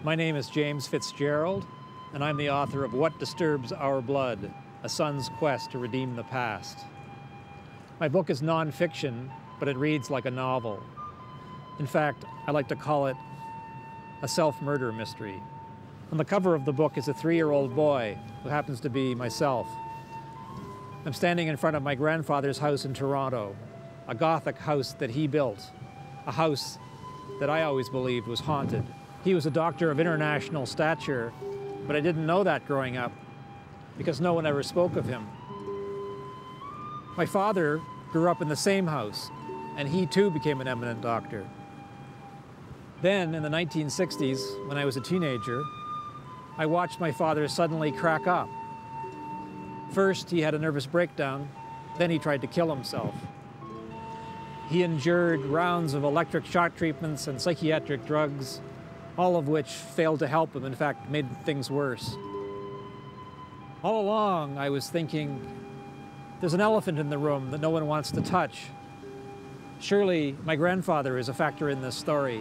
My name is James FitzGerald, and I'm the author of What Disturbs Our Blood, A Son's Quest to Redeem the Past. My book is non-fiction, but it reads like a novel. In fact, I like to call it a self-murder mystery. On the cover of the book is a 3-year-old boy who happens to be myself. I'm standing in front of my grandfather's house in Toronto, a Gothic house that he built, a house that I always believed was haunted. He was a doctor of international stature, but I didn't know that growing up because no one ever spoke of him. My father grew up in the same house, and he too became an eminent doctor. Then, in the 1960s, when I was a teenager, I watched my father suddenly crack up. First, he had a nervous breakdown, then he tried to kill himself. He endured rounds of electric shock treatments and psychiatric drugs, all of which failed to help him, in fact, made things worse. All along, I was thinking, there's an elephant in the room that no one wants to touch. Surely my grandfather is a factor in this story.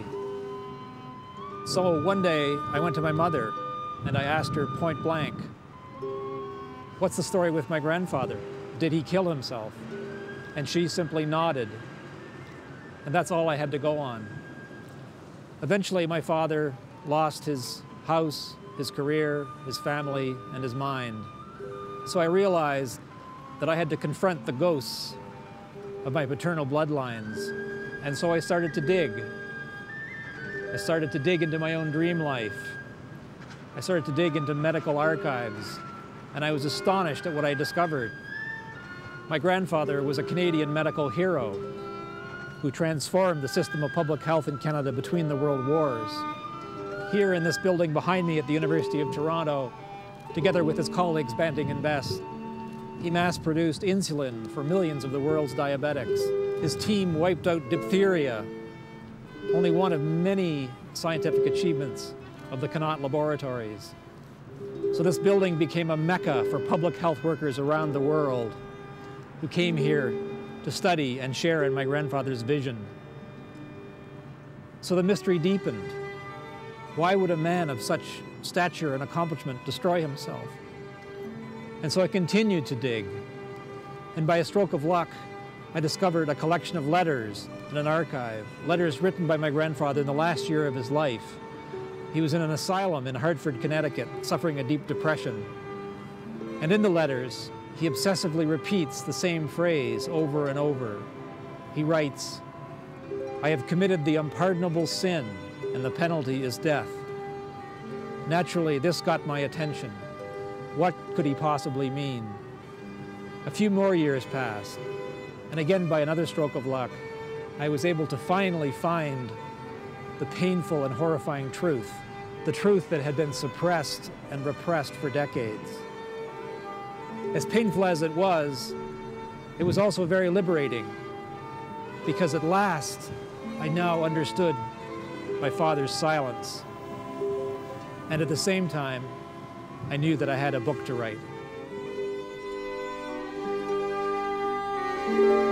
So one day, I went to my mother and I asked her point blank, what's the story with my grandfather? Did he kill himself? And she simply nodded. And that's all I had to go on. Eventually, my father lost his house, his career, his family, and his mind. So I realized that I had to confront the ghosts of my paternal bloodlines. And so I started to dig. I started to dig into my own dream life. I started to dig into medical archives, and I was astonished at what I discovered. My grandfather was a Canadian medical hero who transformed the system of public health in Canada between the world wars. Here in this building behind me at the University of Toronto, together with his colleagues Banting and Best, he mass-produced insulin for millions of the world's diabetics. His team wiped out diphtheria, only one of many scientific achievements of the Connaught laboratories. So this building became a mecca for public health workers around the world who came here to study and share in my grandfather's vision. So the mystery deepened. Why would a man of such stature and accomplishment destroy himself? And so I continued to dig. And by a stroke of luck, I discovered a collection of letters in an archive, letters written by my grandfather in the last year of his life. He was in an asylum in Hartford, Connecticut, suffering a deep depression. And in the letters, he obsessively repeats the same phrase over and over. He writes, "I have committed the unpardonable sin, and the penalty is death." Naturally, this got my attention. What could he possibly mean? A few more years passed, and again, by another stroke of luck, I was able to finally find the painful and horrifying truth, the truth that had been suppressed and repressed for decades. As painful as it was also very liberating, because at last I now understood my father's silence. And at the same time, I knew that I had a book to write.